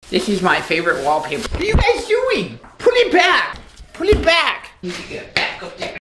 This is my favorite wallpaper. What are you guys doing? Put it back. Put it back. You need to get back up there.